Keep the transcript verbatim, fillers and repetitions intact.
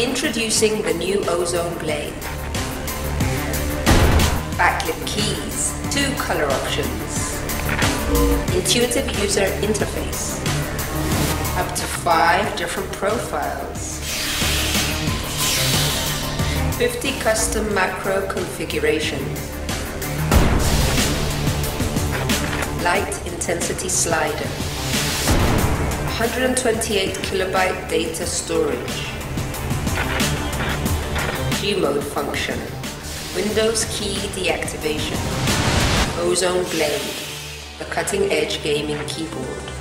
Introducing the new Ozone blade. Backlit keys, two color options. Intuitive user interface. Up to five different profiles. fifty custom macro configurations. Light intensity slider. one hundred twenty-eight kilobyte data storage. G-mode function. Windows key deactivation. Ozone blade. A cutting-edge gaming keyboard.